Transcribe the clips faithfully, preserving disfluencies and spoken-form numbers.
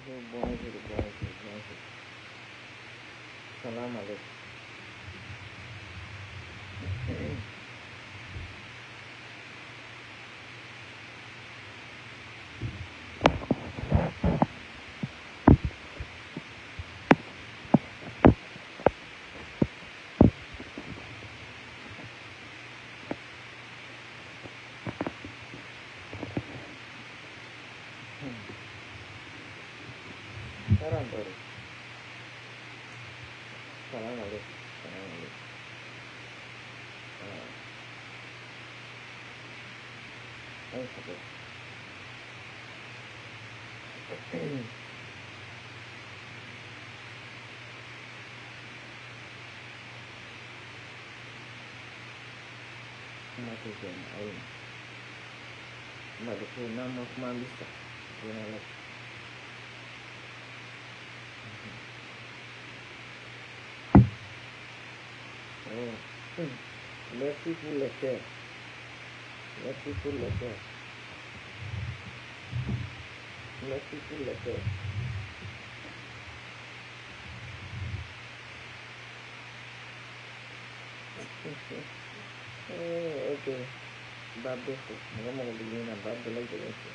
bonjour, bonjour, bonjour. Salam alaikum. Salam alaikum. Salam alaikum. Salam alaikum. Ah, ay sabar. Mati jen ay. Mati ko nama kuma bisa. Jangan lagi. Oh, merci pour le cœur. Merci pour le cœur. Merci pour le cœur. Oh, ok. Babe ko. Mga mga bilhin na babe lang din ito.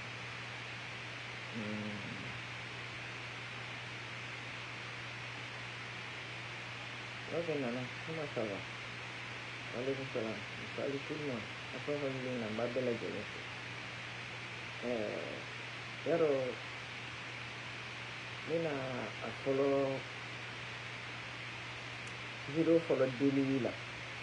Ok, Nana. Comment ça va? Alaikum salam. Salut tout le monde. Après, on va bilhin na babe lang din ito. Eh, yaro, mina a solo video follow daily la.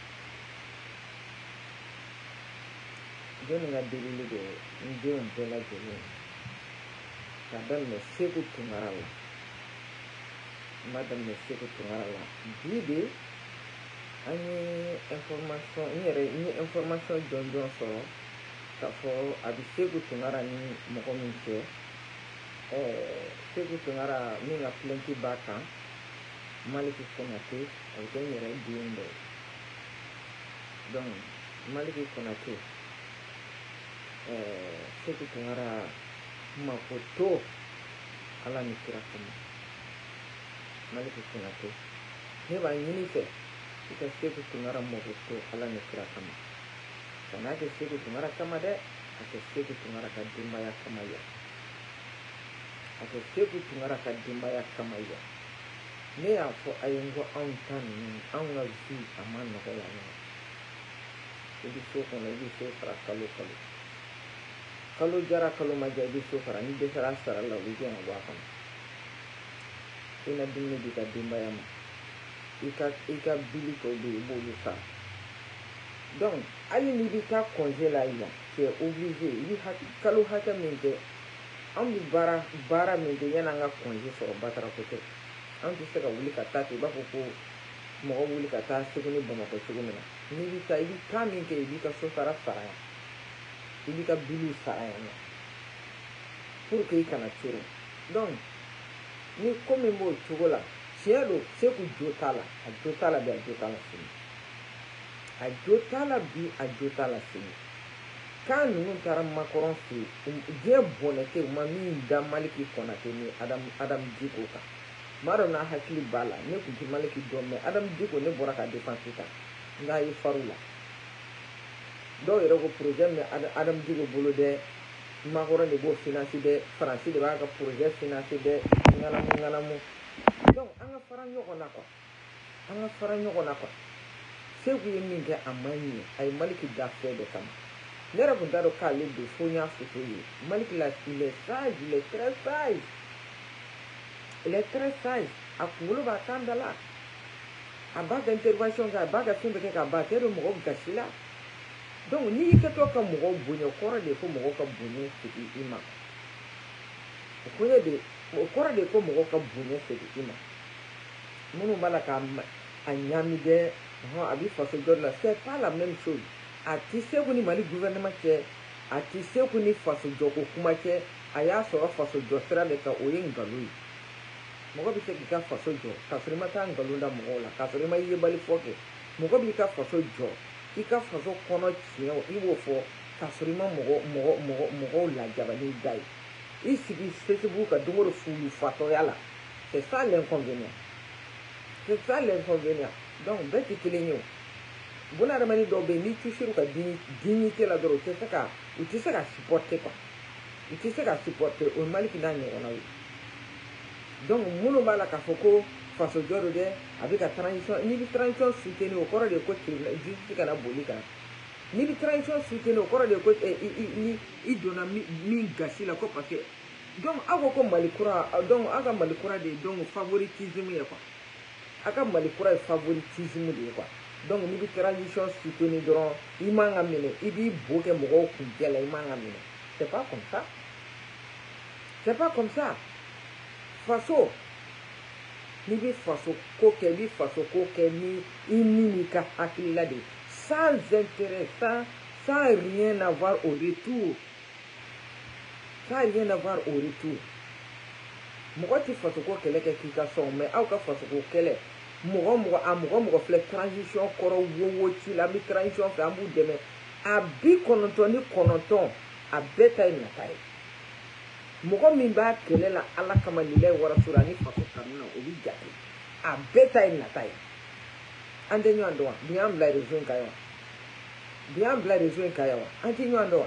Joni nga daily do ndio mbela jeni. Kadang me seku tungarala. Madam me seku tungarala. Bibi ani information ni ni information jonjon so kafo abi seku tungara ni moko minche. Eh, seku tungara minga plenty baka. Maliki Konate, avec un yere diendo. Donc, Maliki Konate, euh, c'est que tu auras ma photo à la Nikirakama. Maliki Konate. Neba Yinife, c'est que c'est que tu auras ma photo à la Nikirakama. Ça n'a que c'est que tu auras Kamade, à que c'est que tu auras Kadimbaya Kamaya. À que c'est que tu auras Kadimbaya Kamaya. Ne y'a fɔ a ye n ko anw ta ninnu anw ka vi a ma nɔgɔ yan nɔ i bɛ so kɔnɔ i bɛ so fara kalo kalo kalo jara kalo ma ja i bɛ so fara ni dɛsɛra sara la u bɛ gɛn ka bɔ a kɔnɔ i na dumuni di ka denbaya ma i ka i ka bili tɔw bɛ yen i b'olu sara donc hali n'i bɛ taa congé la yan tu es obligé i bɛ kalo hakɛ min kɛ anw bɛ baara baara min kɛ yan'an ka congé sɔrɔ batara ko tɛ. An tɛ se ka wuli ka taa ten i b'a fɔ ko mɔgɔ wuli ka taa Segu ni Bamakɔ cogo min na n'i bɛ taa i bɛ taa min kɛ i b'i ka so sara sara yan i b'i ka biliw sara yan nɔ pour que i kana coron donc ni ko min b'o cogo la tiɲɛ don Segu jo t'a la a jo t'a la bi a jo t'a la sini a jo t'a la bi a jo t'a la sini kan ninnu taara Makɔrɔn fɛ yen diɲɛ bɔnɛ tɛ u ma min da Maliki Konate ni Adam Adam Diko kan. Maro na hakili bala ne kun ti Maliki dɔn mais Adam Diko ne bɔra ka défense ta n'a ye faru la dɔw yɛrɛ ko projet min Adam Diko bolo dɛ Makɔrɔn de b'o financer dɛ Faransi de b'a ka projet financer dɛ ŋanamu ŋanamu donc an ka fara ɲɔgɔn na quoi an ka fara ɲɔgɔn na quoi Segu ye min kɛ a man ɲɛ a ye Maliki da fɛn de kama ne yɛrɛ kun t'a dɔn k'ale don fo n y'a foto ye Maliki la il est sage il est très sage. Il est très sage. A kunkolo b'a kan da la. A b'a ka intervention kɛ a b'a ka fɛn bɛɛ kɛ k'a ban a tɛ don mɔgɔw gasi la. Donc n'i y'i kɛtɔ ka mɔgɔw bonya o kɔrɔ de ko mɔgɔw ka bonya segin i ma. O kɔrɔ de o kɔrɔ de ko mɔgɔw ka bonya segin i ma. Minnu b'a la k'a a ɲami dɛ a bɛ faso jɔ la c'est pas la même chose. A ti Segu ni Mali gouvernement cɛ a ti Segu ni faso jɔko kuma cɛ a y'a sɔrɔ faso jɔ sira de kan o ye nkalon ye. Mɔgɔ bɛ se k'i ka faso jɔ k'a sɔrɔ i ma taa nkalon da mɔgɔw la k'a sɔrɔ i ma yebali fɔ kɛ mɔgɔ b'i ka faso jɔ i ka faso kɔnɔ tiɲɛ i b'o fɔ k'a sɔrɔ i ma mɔgɔ mɔgɔ mɔgɔ mɔgɔw lajaba n'i da ye Ici, Facebook a donné fou fatoyala. C'est ça l'inconvénient. C'est ça l'inconvénient. Donc, bête qui est bon à ramani d'obé ni toujours ka dignité la droite, c'est ça ou tu sais qu'à supporter quoi. Ou tu sais qu'à supporter au mal qui n'a rien. Donc, mon mal à Kafoko, face au jour de avec la transition, ni la transition soutenue au corps de côté, juste qu'à la bolika. Ni la transition soutenue au corps de côté, il donne mi gâchis la coupe parce que. Donc, avant malikura, donc, avant malikura de donc favoritisme, quoi. Avant malikura favoritisme, quoi. Donc, ni la transition soutenue durant, il m'a amené, il dit, bouquet moro, il m'a amené. C'est pas comme ça. C'est pas comme ça. Faso, ni bi faso koke, ni faso koke, ni inimika hakilila de, sans intérêt, sans, sans rien avoir au retour. Sans rien avoir au retour. Moi, tu faso koke, les qui sont, mais au cas faso koke, moi, moi, à moi, moi, fait transition, koro, wo, tu la mi transition, fait un bout de main. A bi kononton, ni kononton, a beta une taille. Moko mimba kelela ala kama nile wara surani faso kanuna obi jati a beta in natai ande nyo andoa biam bla rezo en kayawa biam bla rezo en kayawa ande nyo andoa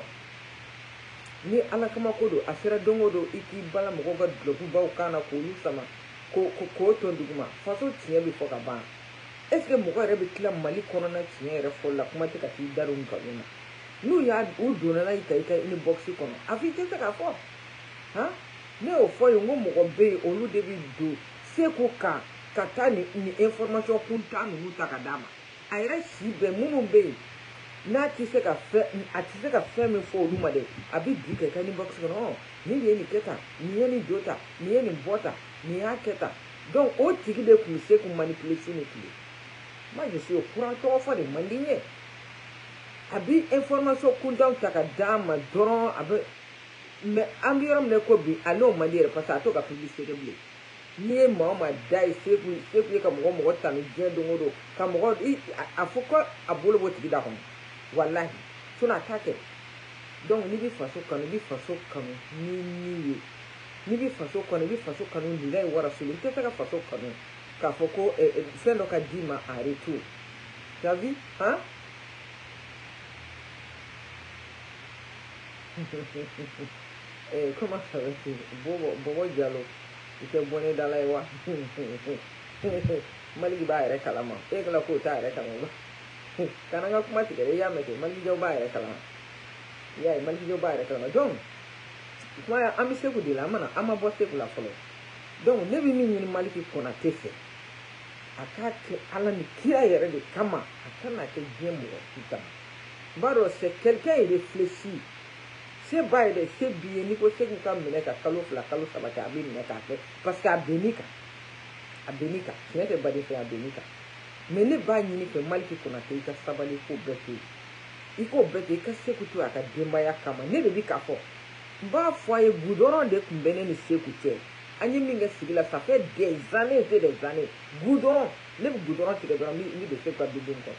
ni ala kama kodo asira dongo do iki bala moko ga bloku ba ukana ko lu sama ko ko ko to nduguma faso tiye bi foka ba est-ce que moko rebe kila mali konona tiye re folla kuma te ka ti daru ngabuna nu ya u donana ita ita ini boxi kono afi te ka fo. Hein? Mais au fond, on m'a dit, au lieu de dire, c'est quoi, quand ni information pour ta nous takadama. Aïra si ben mon bé, n'a tu sais qu'à faire, à tu sais qu'à faire me faut nous m'aider. Abi dit que quand ni box non, ni ni ni keta, ni ni dota, ni ni boita, ni a keta. Donc au tiki de pousser pour manipuler ce n'est plus. Moi je suis au courant toi fois de mandigner. Abi information pour ta takadama, dron, abi. Mais ambiram ne ko bi alo mandire parce que to ka publicité de blé ni mama dai c'est ku c'est ku ka mo mo tanu je do ngodo ka mo i afoko abolo bo tigi da ko wallahi suna take donc ni bi faso kanu bi faso kanu ni ni ni bi faso kanu bi faso kanu ni dai wara sulu te ka faso kanu ka foko fendo ka dima a retour tu as vu hein. Eh, comment ça va être Bobo Bobo Diallo, il est bonné dans la loi. Maliki ba ere kalama. E kala ko ta ere kalama. Kananga kuma ti kere ya mete maliki jo ba ere kalama. Ya maliki jo ba ere kalama. Donc, moi ami se ku di la mana ama bo se ku la folo. Donc, ne bi mi ni maliki kona tefe. Aka ke ala ni kira yere de kama, akana ke jemo kitama. Baro c'est quelqu'un il réfléchit. C'est pas de c'est bien ni ko se ku ka mene ka kalo fla kalo sabata abi mene ka fe parce que abenika abenika c'est pas de faire abenika mais ne ba ni fe maliki kona te ka sabali ko bete iko bete ka se ku tu aka demaya kama ne de bi ka fo ba foye goudron de kumbene ni se ku te anyi minga sigila ça fait des années et des années goudron le goudron ti de mi ni de se ka bidon ko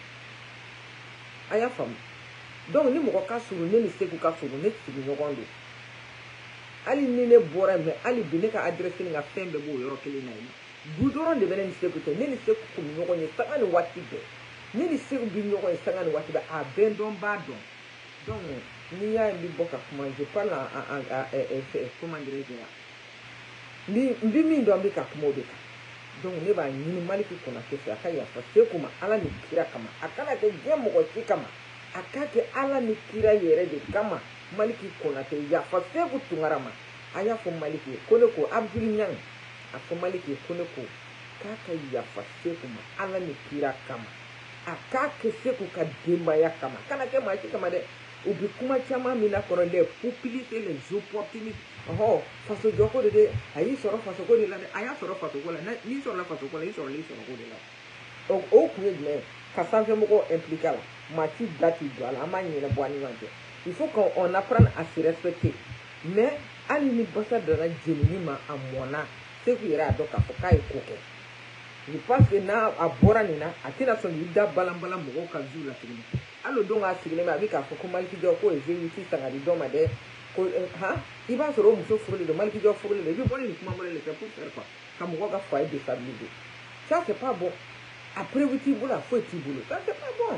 aya fam. Donc ni moko ka suru ne ni seku ka suru ne tigi nyogondo ali ni ne bora me ali bine ka adresse ni nga fembe bo yoro kele na ni gudoron de benen seku te ne ni seku ku nyogo ni sanga ni wati be ne ni seku bi nyogo ni sanga ni wati be a ben don ba don. Donc ni ya bi boka kuma je parle en en comment dire ça ni mbi mi ndo mbi ka kuma odeka. Donc ne ba ni maliki kona ke fa ka ya fa seku ma ala ni kira kama akana ke jemo ko kama akake ala ni kira yere de kama maliki konate ya fa seku tungarama aya fo maliki kone ko abdul nyang afo maliki kone ko kaka ya fa seku ma ala ni kira kama akake seku ka demba ya kama kana ke ma kama de ubi kuma chama mina kono le populité les opportunités oh faso joko de ayi soro faso ko de la aya soro faso ko la ni soro la faso ko la ni soro li soro ko de la o o kuye de ka sanfe moko impliqué là mati dati do ala amani na boani wante il faut qu'on apprenne à se respecter mais ali ni bossa de la jenini ma amona c'est que ira do ka foka e koke ni pense que na abora ni na atina so ni da balambala moko ka zula tini allo donga sigile ma bika foko maliki do ko e vérité sanga di do ma de hein, il va se remonter sur le mal qui doit fourrer les deux, les membres les faire pour faire quoi. Comme on va faire déstabiliser. Ça, c'est pas bon. Après, vous dites, vous la faites, vous ça, c'est pas bon.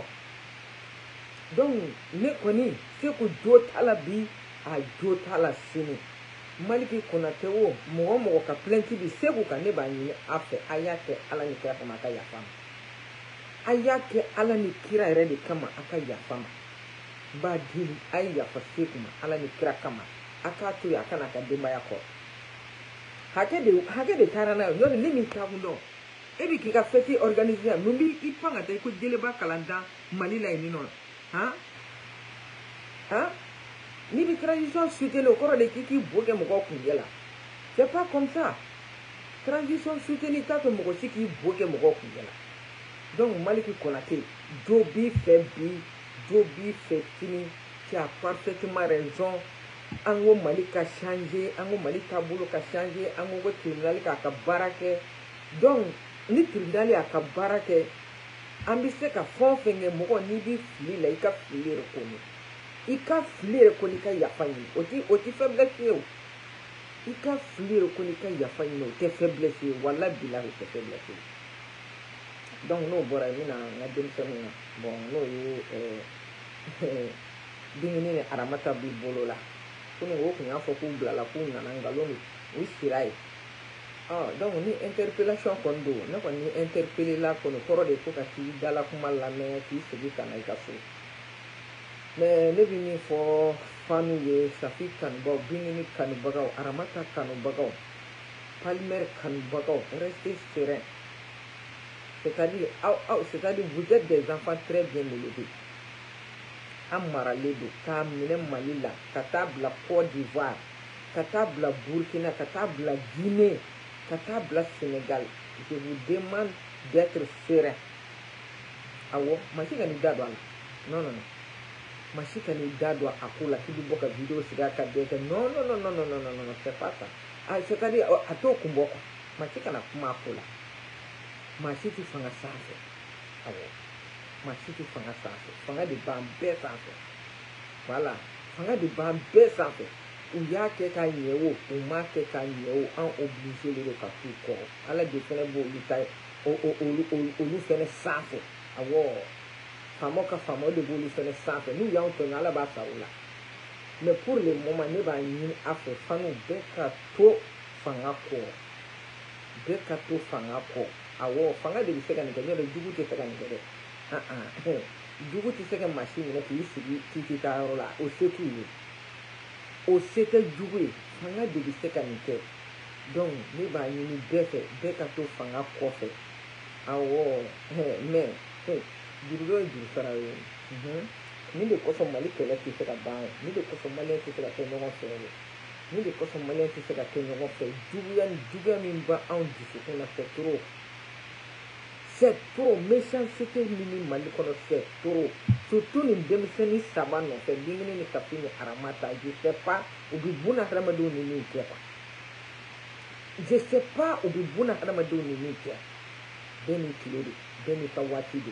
Donc, ne connaissez, c'est que d'autres à la vie, à d'autres à la scène. Maliki konate wo mo mo ka plenty bi se ko ka ne ba ni afa ayake ala ni kira kama aka yafa ayake ala ni kira ere de kama aka yafa ba dili ay yafa se kuma ala ni kira kama aka to ya kana ka de maya ko hake de hake de tarana yo ni mi ka hundo e bi ki ka feti organiser no bi ipanga tay ko jele ba kalanda malila ni non ha ha ni bi transition suite le corps de kiki boge moko kungela c'est pas comme ça transition suite ni tato moko siki boge moko kungela donc maliki konate dobi fait bi dobi fait fini tu as parfaitement raison ango malika changer ango malika bolo ka changer ango go tribunal ka ka barake donc ni tribunal ya ka barake ambise ka fon fenge moko ni bi fili la ika fili rekoni ika fili rekoni ka yafanyi oti oti faiblesse yo ika fili rekoni ka yafanyi no te faiblesse wala bilahi te faiblesse donc no bora mina na dem semina bon no yo eh dingini ne aramata bi bolola kuni wo kunya fo ku blala ku na ngalo ni wisirai ah donc ni interpellation kondo na ko ni interpeller la kono koro de ko ka ti dala kuma la me ti sigi kana ikaso mais ne bi ni fo fanu ye safi kan bo bini ni kan bagaw aramata kan bagaw palmer kan bagaw restez serein c'est-à-dire ah c'est-à-dire vous êtes des enfants très bien élevés amara ledo ka mine malila katabla Côte d'Ivoire katabla Burkina katabla Guinée katabla Sénégal je vous demande d'être serein awo machika ni dadwa non non non machika ni dadwa akula kibi boka video siga ka dete non non non non non non non non c'est pas ça ah c'est-à-dire ato kumboko machika na kuma akula machiti fanga safe awo machiti fanga safe fanga de bambe safe voilà fanga de bambe safe ou ya ke ka nyewo ou ma ke ka nyewo en obligé le ka tout corps ala de fene bo litai o o o o lu fene safe awo famo ka famo de bo lu fene safe nous ya on to ala ba saoula mais pour le moment ne ba yin afe fanu be ka to fanga ko be ka to fanga ko awo fanga de biseka ni kenyo de jugu te seka ni kede ah ah jugu te seka machine ne ki sigi titi ta rola o setu ni o sete jugu fanga de biseka ni ke donc ni ba ni befe be ka to fanga ko fe awo eh mais eh jugu jugu sara yo mhm ni de ko so mali kele ti seka ba ni de ko so mali ti seka ke no so ni de ko so mali ti seka ke no fe jugu ya jugu mi ba an disu ko na fe trop. C'est trop méchant, c'était minimal, c'est trop. Surtout les démissionnaires saban non fait bien ni kapini aramata, je sais pas ou bi buna ramadou ni ni pas. Je sais pas ou bi buna ramadou ni ni kia. Beni kledo, beni kawatide.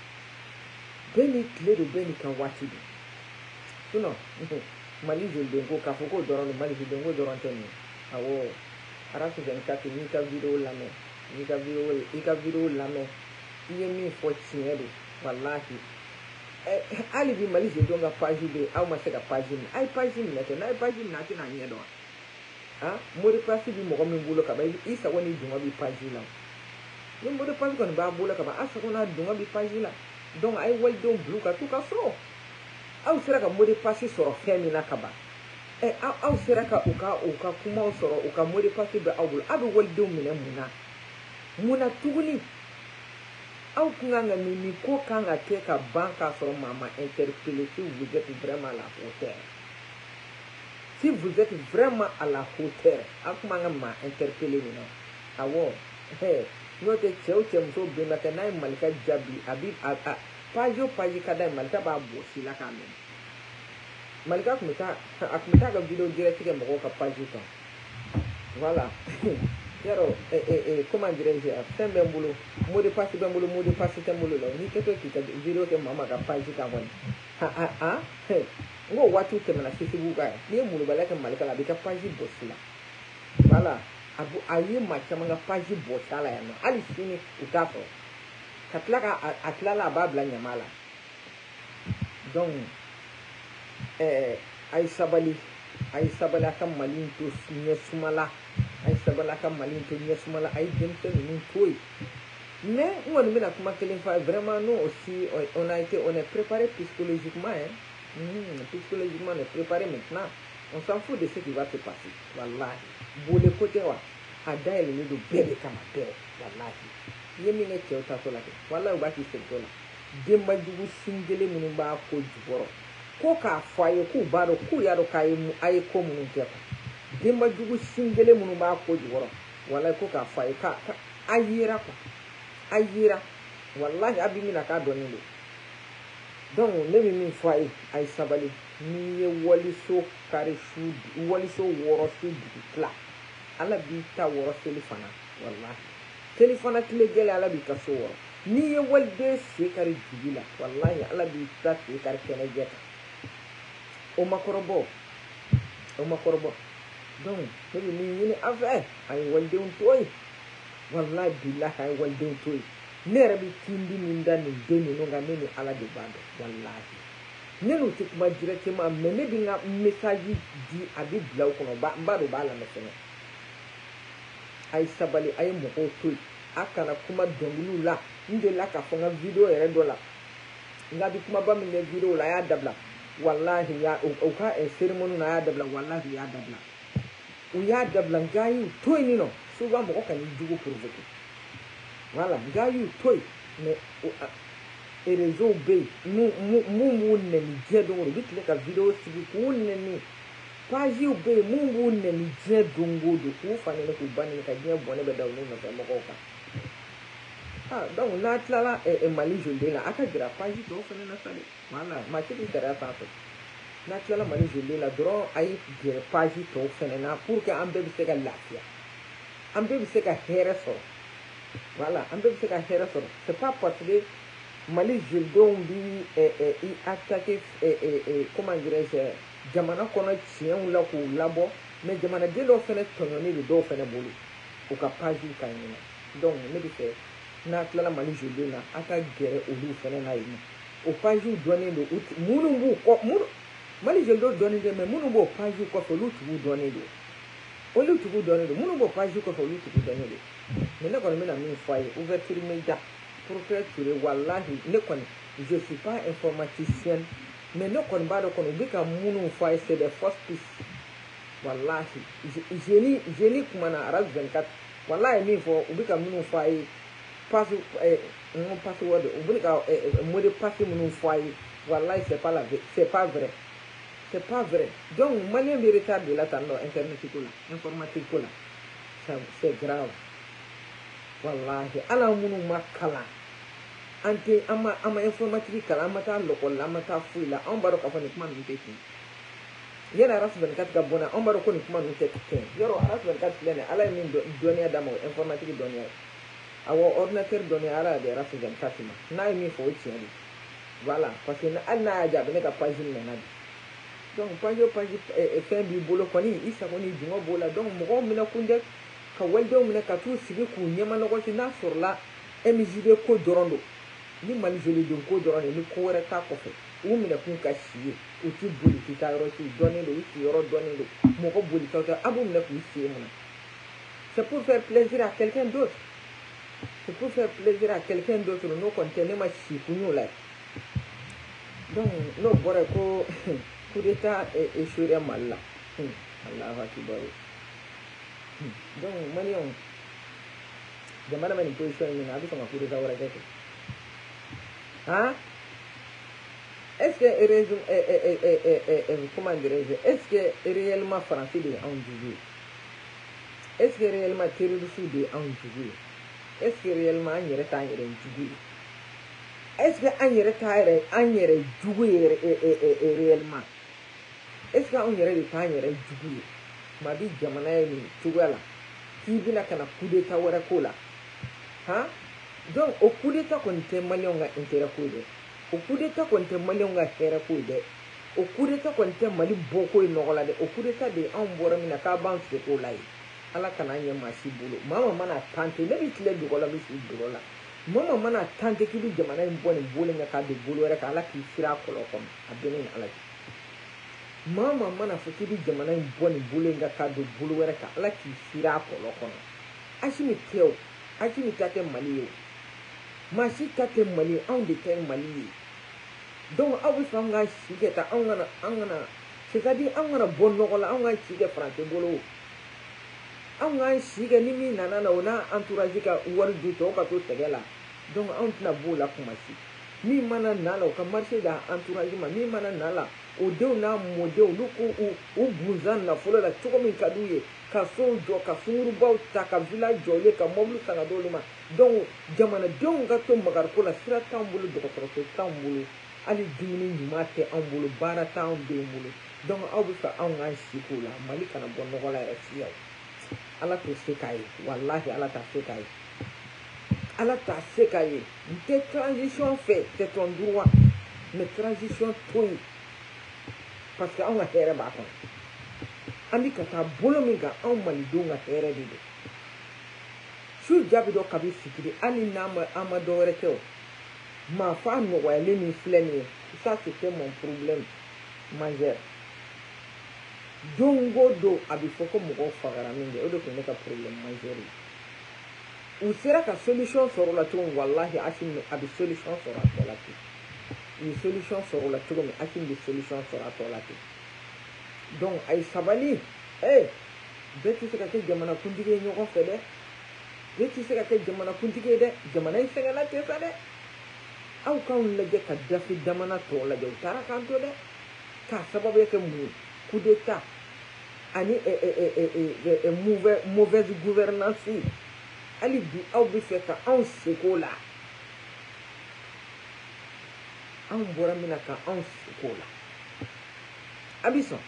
Beni kledo, beni kawatide. Tu non, mali je dengo kafoko doron mali je dengo doron teni. Awo, arasu vingt-quatre ni ka video la me. Ni ka video, ni ka video la me. Iye mi fo tinyero wallahi eh ali bi mali je donga page be aw ma sega page ni ay page ni na na page ni na ti na nyedo ah mori page bi mo ko mi bulo ka ba isa woni dunga bi page la ni mori page ko ba bulo ka ba asa ko na dunga bi page la donc ay wal don blue ka tu ka so aw sera ka mori page soro femi na ka ba eh aw sera ka uka uka kuma soro uka mori page be awul abu wal don mi na muna muna tuguni aw kanga ni ni ko kanga ke ka banka sur maman interpeller si vous êtes vraiment à la hauteur si vous êtes vraiment à la hauteur aw kanga ma interpeller ni no awo eh no te cheu chem so be na kana malika jabi abi a pajo paji kada malika ba bo sila kamen malika kumita akumita ga video direct ke mo ka paji to voilà yaro eh eh eh comment dirais-je fin bembulu mot de passe bembulu mot de passe tembulu lo ni keto ki video ke mama ka page ka won ha ha ha ngo watu temana Facebook ga ni mulu balaka malika la bika page bosila voilà abu ayi ma chamanga page bosala ya no ali sini utafo katlaka atlala babla nyamala donc eh ay sabali ay sabala kam malin to nya sumala ay sabala kam malin to nya sumala ay demte ni toy mais on me la kuma kelen fa vraiment nous aussi on a été on est préparé psychologiquement hein. Mmh, psychologiquement on est préparé maintenant. On s'en fout de ce qui va se passer. Wallahi. Boule côté wa. Ada ele ni do bebe kama bebe. Wallahi. Yemi ne che ota sola ke. Wallahi ba ki sento la. Demba jugu singele munu ba ko juboro. Ko ka faye ku baro ku yaro kai mu ay ko munu tepa. Demba jugu singele munu ba ko juboro. Wallahi ko ka faye ka, ka ayira ko. Ayira. Wallahi abi mina ka doni do. Donc ne mi min fay ay sabali ni ye waliso kare shu waliso woro su dikla ala bi ta woro telefona wallahi telefona tile gele ala bi ka so woro ni ye walde se kare jibila wallahi ala bi ta se kare kene jeta o makorobo o makorobo donc ne mi ni ave ay walde un toy wallahi billahi ay walde un toy nere bi tindi minda ni deni no ngame ni ala de bado wallahi nenu tikuma directement mene bi nga message di abi blaw kono ba mbado bala mesene ay sabali ay mo ko toy akana kuma dongulu la inde la ka fonga video ere dola ngabi kuma ba mi ne video la ya dabla wallahi ya o ka e ceremony na ya dabla wallahi ya dabla o ya dabla ngayi toy ni no so ba mo ko kan jugo provoquer voilà gayu toy mais et réseau B mu mu mu ne ni jedongo bitile ka video sigi ku ne ni page B mu mu ne ni jedongo do ku fa ne ku bani ka je bone be dawo no fa mo ko ka ah donc na tlala e mali jolde la aka gra page to fa ne na sale voilà ma ti di dara fa fa na tlala mali jolde la dro ay gra page to fa ne na pour que ambe bi se ka lafia ambe bi se ka here so voilà un peu c'est qu'à faire ça c'est pas parce que Mali Jildon bi et et attaquer et et comment dirais-je jamana kono chien la ko labo mais jamana de lo fene tononi de do fene bolu o ka page ka ni donc ne bi fait na kala Mali Jildon na aka gere o lu fene na yi o page donné le munu bu ko munu Mali Jildon donné de mais munu bu page ko fo lu tu donné de o lu tu donné de munu bu page ko fo lu tu donné de mais ne connais pas min foyer ouverture média pour faire tirer wallahi ne connais je suis pas informaticien mais ne connais pas donc on dit que mon foyer c'est des fausses pistes wallahi je lis je lis comme na arab vingt-quatre wallahi min fo on dit que mon foyer passe mon password on dit que mot de passe mon foyer wallahi c'est pas la c'est pas vrai c'est pas vrai donc malien bi retard de la tando internet ko la informatique ko la c'est grave wallahi ala munu makala ante ama ama informatique kala mata lokol la mata fuila on baro ka fani kuma nte ki yena ras vingt-quatre ka bona on baro ko ni kuma nte ki yoro ras vingt-quatre lene ala min do donia damo informatique donia awo ordinateur donia ala de ras vingt-quatre ma na mi fo tieni voilà parce que na ja be ka page ni na donc page page e fin bi bolo ko ni isa ko ni jungo bola donc mo mina kunde ka walde mu ne ka tu sigi ku nyema no ko na sur la M J D ko dorondo ni mali joli don ko dorondo ni ko wara ta ko fe u mi ne kun ka siye u ti boli ti ta ro ti donné do ti yoro donné do mo ko boli ta ta abu mi ne ku siye mu c'est pour faire plaisir à quelqu'un d'autre c'est pour faire plaisir à quelqu'un d'autre no contene ma si ku ñu la donc no bore ko coup d'état et et chure malla Allah akbar donc malion jamana mani position ni na bisa ngakuru za wara keke hein est-ce que raison et et et et et comment dirais-je est-ce que réellement français de en juger est-ce que réellement terroriste de en juger est-ce que réellement en yere ta yere juger est-ce que en yere ta yere en yere juger et et et réellement est-ce que en yere ta yere juger ma bi jamana ni tugala ki bina kana coup d'état wara kola ha donc au coup d'état kon te malion nga intérêt ko de au coup d'état kon te malion nga intérêt ko de o coup d'état kɔni tɛ Mali bɔko ye nɔgɔ la dɛ, o coup d'état de anw bɔra min na k'a b'an seko la ye. Ala kana ɲɛ maa si bolo. Maman mana tante ne bɛ tile dugu la, n bɛ si dugu la. Maman mana tante k'i bɛ jamana in bɔ nin bolo ɲɛ k'a don bolo wɛrɛ kan, Ala k'i siri a kɔlɔn kɔnɔ, a bɛ ne ni Ala cɛ. Maman mana fɔ k'i bɛ jamana in bɔ nin bolo in kan k'a don bolo wɛrɛ kan, Ala k'i siri a kɔlɔn kɔnɔ. Asimi tɛ o, Asimi ta tɛ Mali ye o. Maa si ta tɛ Mali ye, anw de tɛ Mali ye. Donc aw bɛ fɛ anw ka si kɛ tan, anw kana anw kana c'est-à-dire anw kana bɔ nɔgɔ la, anw ka si kɛ Faransɛ bolo o. Anw ka si kɛ ni min nana na o n'a entourage ka wari du tɔw ka to sɛgɛ la. Donc anw tɛna b'o la kuma si. Min mana na la o ka marché da entourage ma, min mana na la o denw n'a mɔdenw olu k'u u bunzan nafolo la cogo min ka d'u ye, ka sow jɔ, ka sungurubaw ta, ka village jɔlen, ka mobile san ka d'olu ma. Donc jamanadenw ka to magariko la, sira t'anw bolo, dɔgɔtɔrɔso t'anw bolo, hali dumuni ɲuman tɛ anw bolo, baara t'anw denw bolo. Donc aw bɛ fɛ anw k'an si k'o la, Mali kana bɔ nɔgɔ la yɛrɛ fiyewu. Ala t'o se k'a ye, wallahi Ala t'a se k'a ye. Ala t'a se k'a ye. N tɛ transition fɛ, c'est ton droit, mais transition to yen. Parce que anw ka hɛrɛ b'a kɔnɔ. An bɛ ka taa bolo min kan, anw Malidenw ka hɛrɛ de don. Su jaabi dɔ kabi fitiri, hali n'an ma an ma dɔ wɛrɛ kɛ o. Maa fa nɔgɔyalen min filɛ nin ye, ça c'était mon problème majeur. Don o don a bɛ fɔ ko mɔgɔw fagara min kɛ, o de tun ye ne ka problème majeur ye. U sera ka solution sɔrɔ o la cogo min, wallahi Asimi a bɛ solution sɔrɔ a tɔ la ten. U ye solution sɔrɔ o la cogo min, Asimi bɛ solution sɔrɔ a tɔ la ten. Donc a ye sabali, eh, bɛɛ tɛ se ka kɛ jamanakuntigi ye ɲɔgɔn fɛ dɛ. Bɛɛ tɛ se ka kɛ jamanakuntigi ye dɛ. Jamana in sɛgɛnna tɛ sa dɛ. Aw k'anw lajɛ ka dafe damana tɔw lajɛ, u taara k'an to dɛ. K'a sababuya kɛ mun ye? Coup d'état ani mauvaise gouvernance. Hali bi aw bɛ fɛ ka anw seko la. Anw bɔra min na ka anw seko la. A bɛ sɔn.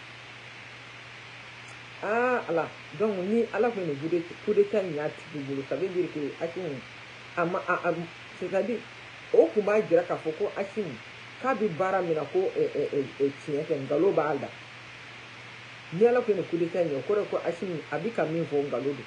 Ah Ala, donc ni Ala ko nin coup d'état in y'a tigi bolo, ça veut dire que Asimi a ma a c'est-à-dire o kun b'a jira k'a fɔ ko Asimi k'a bɛ baara min na ko tiɲɛ tɛ, nkalon b'a la. Ni Ala ko nin coup d'état in ye, o kɔrɔ ye ko Asimi a bɛ ka min fɔ nkalon don.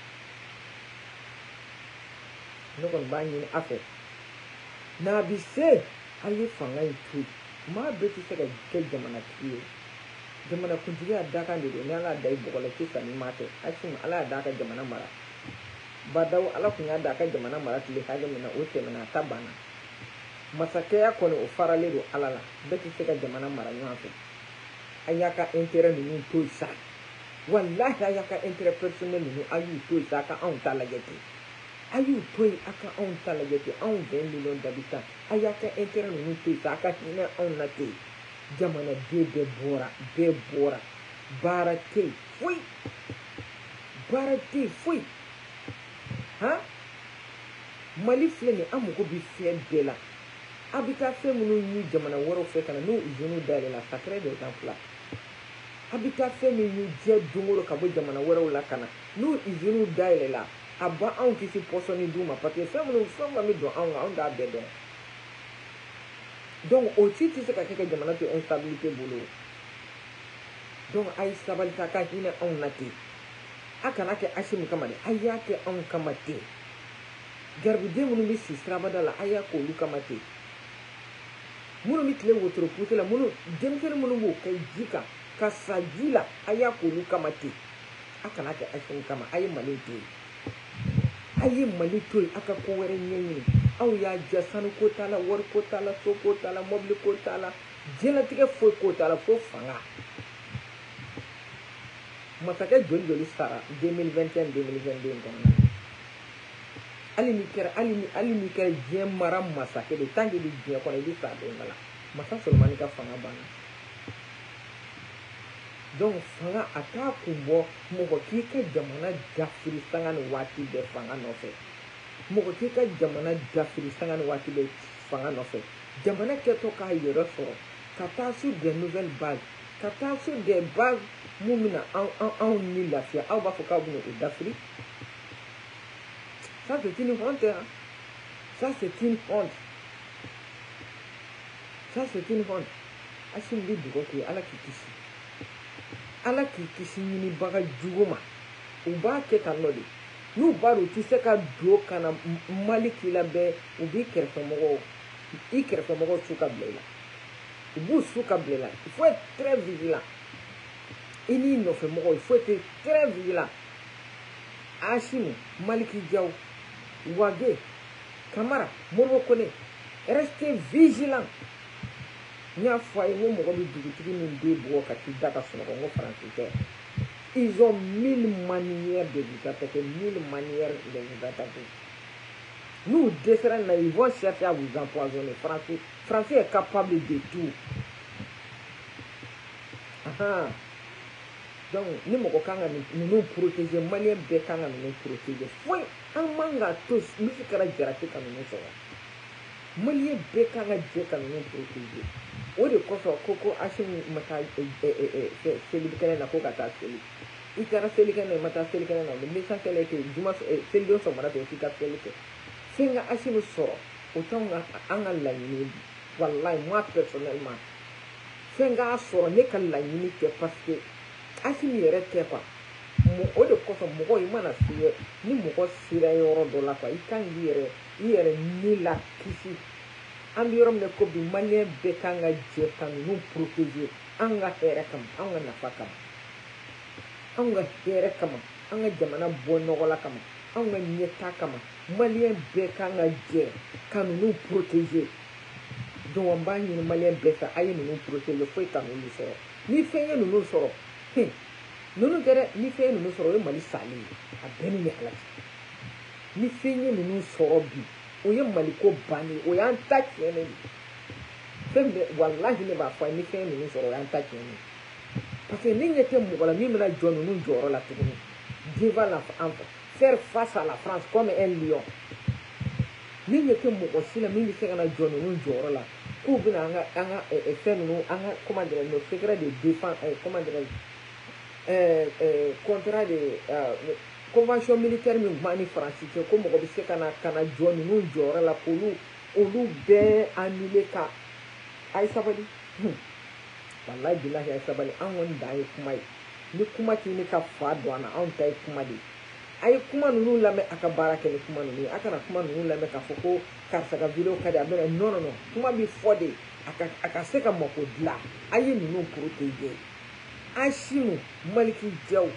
Ne kɔni b'a ɲini a fɛ. N'a bɛ se, a ye fanga in to yen. Maa bɛɛ tɛ se ka kɛ jamanatigi ye. Jamanakuntigi y'a da kan de don, ni Ala y'a da i bɔgɔ la sisan ni maa tɛ. Asimi Ala y'a da ka jamana mara. Badawu Ala kun y'a da ka jamana mara tile hakɛ min na, o tɛmɛna, a ta banna. Masakɛya kɔni o faralen don Ala la. Bɛɛ tɛ se ka jamana mara ɲɔgɔn fɛ. A y'a ka intérêt ninnu to yen sa. Wallahi a y'a ka intérêt personnel ninnu a y'u to yen sa, a ka anw ta lajɛ ten. A y'u to yen, a ka anw ta lajɛ ten. Anw vingt millions d'habitants. A y'a ka intérêt ninnu to yen sa, a ka hinɛ anw na ten. Jamanaden bɛɛ bɔra, bɛɛ bɔra. Baara tɛ yen foyi. Baara tɛ yen foyi. Han? Mali filɛ nin ye, an mago bɛ fɛn bɛɛ la. A bɛ taa fɛn minnu ɲini jamana wɛrɛw fɛ ka na, n'o usines dayɛlɛ la, ça crée des emplois. A bɛ taa fɛn min ɲini diɲɛ don o don ka bɔ jamana wɛrɛw la ka na, n'o usines dayɛlɛ la, a ba anw tɛ se pɔsɔni d'u ma parce que fɛn minnu fɛn min bɛ don anw kan, anw t'a bɛɛ dɔn. Donc o si tɛ se ka kɛ ka jamana to instabilité bolo. Donc a ye sabali ta ka hinɛ anw na ten. A kana kɛ Asimi kama dɛ, a y'a kɛ anw kama ten. Garibuden minnu bɛ si sirabada la, a y'a k'olu kama ten. Minnu bɛ tile wotoro puse la, minnu denmisɛnnin minnu b'o kɛ ji kan, ka sa ji la, a y'a k'olu kama ten. A kana kɛ Asimi kama, a ye Mali to yen. A ye Mali to yen, a ka ko wɛrɛ ɲɛɲini. Aw y'a diya sanu ko t'a la, wari ko t'a la, so ko t'a la, mobile ko t'a la, diɲɛlatigɛ foyi ko t'a la, fo fanga. Masakɛ joli joli sara deux mille vingt et un deux mille vingt deux kɔnɔna na. Hali n'i kɛra hali ni hali n'i kɛra diɲɛ mara masakɛ de, tant que i bɛ diɲɛ kɔnɔ i bɛ sa don dɔ la. Masa Solomani ka fanga banna. Donc fanga a t'a kun bɔ mɔgɔ k'i ka jamana dafiri sanga ni waati bɛɛ fanga nɔfɛ. Mɔgɔ k'i ka jamana dafiri sanga ni waati bɛɛ fanga nɔfɛ. Jamana kɛtɔ k'a yɛrɛ sɔrɔ ka taa sur des nouvelles bases, ka taa sur des bases mun bɛna anw ni lafiya. Aw b'a fɔ k'aw bɛna o dafiri. Ça c'est une honte, hein? Ça c'est une honte. Ça c'est une honte. Hachim bi dugo ke ala k'i kisi ala k'i kisi ɲinibaga jugu ma u b'a kɛ tan nɔ de n'u b'a dɔn u tɛ se ka don ka na Mali k'i la bɛɛ u b'i kɛrɛfɛmɔgɔw i kɛrɛfɛmɔgɔw su ka bila i la u b'u su ka bila i la il faut être très vigilant i n'i nɔfɛmɔgɔw il faut être très vigilant Hachim Maliki Diaw Wage Kamara Modibo Kone restez vigilants n y'a fɔ a ye n ko mɔgɔ bɛ dugutigi min bɛ bɔ ka t'i da ka sunɔgɔ n ko Faransi tɛ ils ont mille manières de vous attaquer mille manières de vous attaquer nous dessert là ils vont chercher à vous empoisonner Français Français est capable de tout aha donc ni mɔgɔ kan ka ninnu protéger maliyɛn bɛɛ kan ka ninnu protéger foyi an man ka to misi kɛra jarate ka ninnu sɔrɔ maliyɛn bɛɛ kan ka jɛ ka ninnu protéger o de kosɔn ko ko Hachim ma taa selikɛnɛ na ko ka taa seli i taara selikɛnɛ na i ma taa selikɛnɛ na mais l'essentiel est que juma selidon sɔgɔmada fɛ i k'i ka seli kɛ fɛn ka Hachim sɔrɔ o t'anw ka an ka laɲini ye walayi moi personnellement fɛn k'a sɔrɔ ne ka laɲini tɛ parce que Hachim yɛrɛ tɛ quoi o de kosɔn mɔgɔ i mana se ni mɔgɔ sera yɔrɔ dɔ la quoi i kan k'i yɛrɛ i yɛrɛ ni la kisi an bɛ yɔrɔ min na ko bi maliyɛn bɛɛ kan ka jɛ ka ninnu protéger an ka hɛrɛ kama an ka nafa kama an ka hɛrɛ kama an ka jamana bɔ nɔgɔ la kama an ka ɲɛta kama maliyɛn bɛɛ kan ka jɛ ka ninnu protéger donc an b'a ɲini maliyɛn bɛɛ fɛ a ye ninnu protéger foyi ka ninnu sɔrɔ ni fɛn ye ninnu sɔrɔ hin ninnu tɛ dɛ ni fɛn ye ninnu sɔrɔ o ye Mali salen ye a bɛɛ ni Ala cɛ ni fɛn ye ninnu sɔrɔ bi o ye Mali ko bannen o y'an ta tiɲɛnen de fɛn bɛɛ walahi ne b'a fɔ a ye ni fɛn ye ninnu sɔrɔ o y'an ta tiɲɛnen parce que ne ɲɛ tɛ mɔgɔ la min bɛna jɔ ninnu jɔyɔrɔ la tuguni devant la faire face à la France comme un lion ne ɲɛ tɛ mɔgɔ si la min bɛ se ka na jɔ ninnu jɔyɔrɔ la k'u bɛna an ka an ka fɛn ninnu an ka comment dirais-je nos secrets de défense comment dirais-je contrat de convention militaire min tun b'an ni Faransi cɛ ko mɔgɔ bɛ se ka na ka na jɔ ninnu jɔyɔrɔ la k'olu olu bɛɛ annulé ka a ye sabali walayi bilahi a ye sabali an kɔni dan ye kuma ye ni kuma tɛ ne ka fa don an na anw ta ye kuma de ye a ye kuma ninnu lamɛn a ka baara kɛ ni kuma ninnu ye a kana kuma ninnu lamɛn k'a fɔ ko karisa ka video ka di a bɛna non non non kuma bɛ fɔ de a ka a ka se ka mako dilan a ye ninnu protéger Hachim Maliki Diaw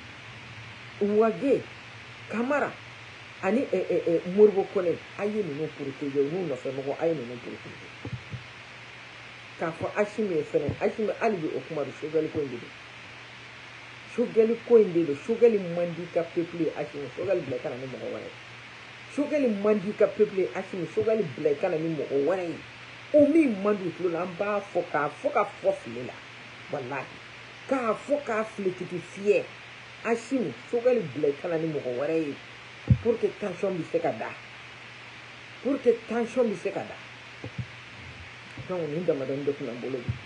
Wage Kamara ani Modibo Kone a ye ninnu protéger n'u nɔfɛmɔgɔ a ye ninnu protéger k'a fɔ Hachim ye fɛnɛ Hachim hali bi o kuma don sogɛli ko in de don sogɛli ko in de don sogɛli man di ka peuple ye Hachim sogɛli bila i ka na ni mɔgɔ wɛrɛ ye sogɛli man di ka peuple ye Hachim sogɛli bila i ka na ni mɔgɔ wɛrɛ ye o min man di u tulo la an b'a fɔ k'a fɔ ka fɔ file la walahi k'a fɔ k'a filetigi fiyɛ Hachim sogɛli bila i ka na ni mɔgɔ wɛrɛ ye pour que tension bɛ se ka da pour que tension bɛ se ka da donc nin damadɔni de tun bɛ n bolo bi